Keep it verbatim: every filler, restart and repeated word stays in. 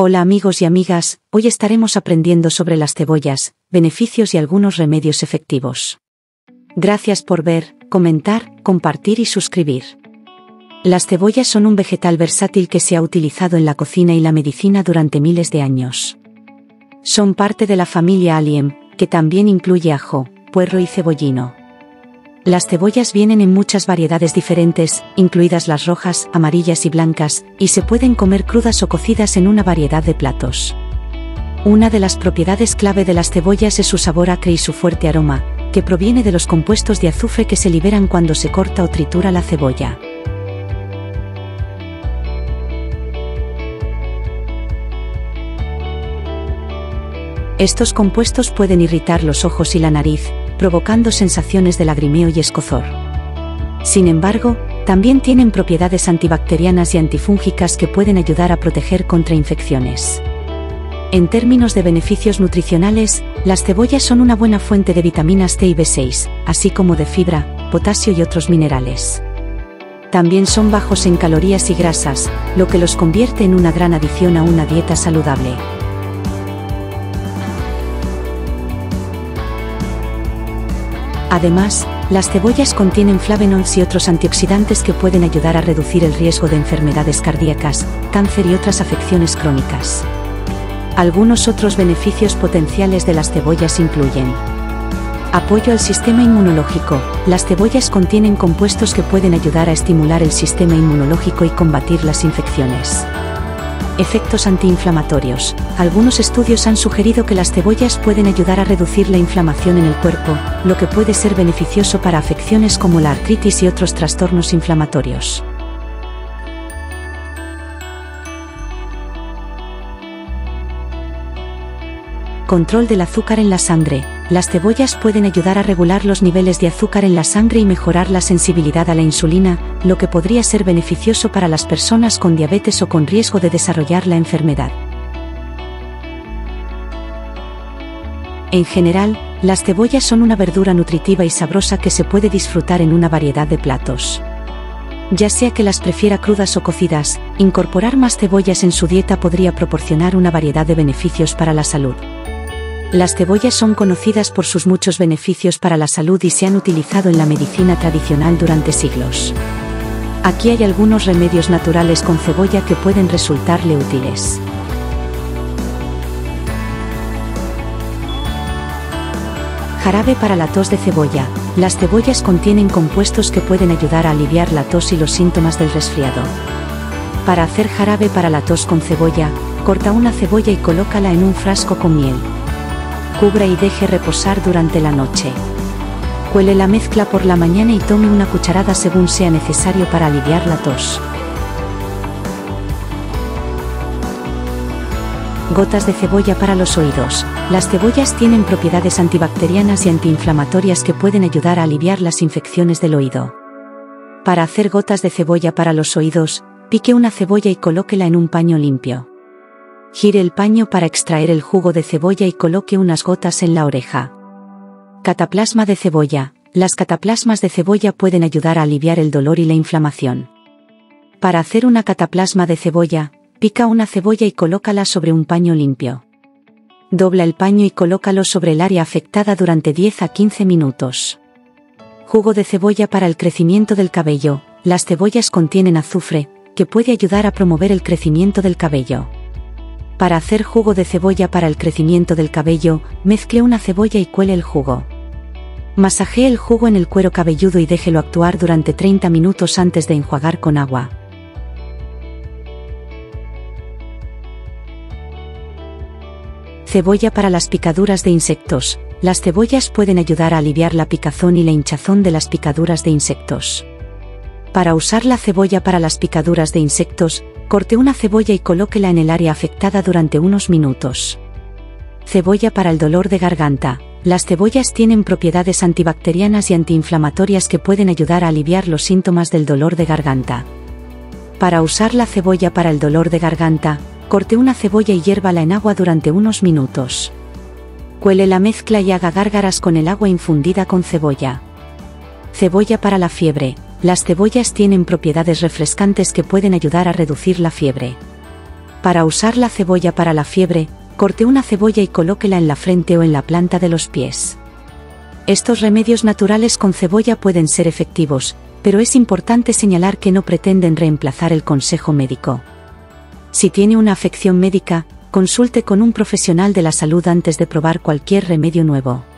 Hola amigos y amigas, hoy estaremos aprendiendo sobre las cebollas, beneficios y algunos remedios efectivos. Gracias por ver, comentar, compartir y suscribir. Las cebollas son un vegetal versátil que se ha utilizado en la cocina y la medicina durante miles de años. Son parte de la familia Allium, que también incluye ajo, puerro y cebollino. Las cebollas vienen en muchas variedades diferentes, incluidas las rojas, amarillas y blancas, y se pueden comer crudas o cocidas en una variedad de platos. Una de las propiedades clave de las cebollas es su sabor acre y su fuerte aroma, que proviene de los compuestos de azufre que se liberan cuando se corta o tritura la cebolla. Estos compuestos pueden irritar los ojos y la nariz, provocando sensaciones de lagrimeo y escozor. Sin embargo, también tienen propiedades antibacterianas y antifúngicas que pueden ayudar a proteger contra infecciones. En términos de beneficios nutricionales, las cebollas son una buena fuente de vitaminas C y B seis, así como de fibra, potasio y otros minerales. También son bajos en calorías y grasas, lo que los convierte en una gran adición a una dieta saludable. Además, las cebollas contienen flavonoides y otros antioxidantes que pueden ayudar a reducir el riesgo de enfermedades cardíacas, cáncer y otras afecciones crónicas. Algunos otros beneficios potenciales de las cebollas incluyen: apoyo al sistema inmunológico. Las cebollas contienen compuestos que pueden ayudar a estimular el sistema inmunológico y combatir las infecciones. Efectos antiinflamatorios. Algunos estudios han sugerido que las cebollas pueden ayudar a reducir la inflamación en el cuerpo, lo que puede ser beneficioso para afecciones como la artritis y otros trastornos inflamatorios. Control del azúcar en la sangre. Las cebollas pueden ayudar a regular los niveles de azúcar en la sangre y mejorar la sensibilidad a la insulina, lo que podría ser beneficioso para las personas con diabetes o con riesgo de desarrollar la enfermedad. En general, las cebollas son una verdura nutritiva y sabrosa que se puede disfrutar en una variedad de platos. Ya sea que las prefiera crudas o cocidas, incorporar más cebollas en su dieta podría proporcionar una variedad de beneficios para la salud. Las cebollas son conocidas por sus muchos beneficios para la salud y se han utilizado en la medicina tradicional durante siglos. Aquí hay algunos remedios naturales con cebolla que pueden resultarle útiles. Jarabe para la tos de cebolla. Las cebollas contienen compuestos que pueden ayudar a aliviar la tos y los síntomas del resfriado. Para hacer jarabe para la tos con cebolla, corta una cebolla y colócala en un frasco con miel. Cubra y deje reposar durante la noche. Cuele la mezcla por la mañana y tome una cucharada según sea necesario para aliviar la tos. Gotas de cebolla para los oídos. Las cebollas tienen propiedades antibacterianas y antiinflamatorias que pueden ayudar a aliviar las infecciones del oído. Para hacer gotas de cebolla para los oídos, pique una cebolla y colóquela en un paño limpio. Gire el paño para extraer el jugo de cebolla y coloque unas gotas en la oreja. Cataplasma de cebolla. Las cataplasmas de cebolla pueden ayudar a aliviar el dolor y la inflamación. Para hacer una cataplasma de cebolla, pica una cebolla y colócala sobre un paño limpio. Dobla el paño y colócalo sobre el área afectada durante diez a quince minutos. Jugo de cebolla para el crecimiento del cabello. Las cebollas contienen azufre, que puede ayudar a promover el crecimiento del cabello. Para hacer jugo de cebolla para el crecimiento del cabello, mezcle una cebolla y cuele el jugo. Masajee el jugo en el cuero cabelludo y déjelo actuar durante treinta minutos antes de enjuagar con agua. Cebolla para las picaduras de insectos. Las cebollas pueden ayudar a aliviar la picazón y la hinchazón de las picaduras de insectos. Para usar la cebolla para las picaduras de insectos, corte una cebolla y colóquela en el área afectada durante unos minutos. Cebolla para el dolor de garganta. Las cebollas tienen propiedades antibacterianas y antiinflamatorias que pueden ayudar a aliviar los síntomas del dolor de garganta. Para usar la cebolla para el dolor de garganta, corte una cebolla y hiérvala en agua durante unos minutos. Cuele la mezcla y haga gárgaras con el agua infundida con cebolla. Cebolla para la fiebre. Las cebollas tienen propiedades refrescantes que pueden ayudar a reducir la fiebre. Para usar la cebolla para la fiebre, corte una cebolla y colóquela en la frente o en la planta de los pies. Estos remedios naturales con cebolla pueden ser efectivos, pero es importante señalar que no pretenden reemplazar el consejo médico. Si tiene una afección médica, consulte con un profesional de la salud antes de probar cualquier remedio nuevo.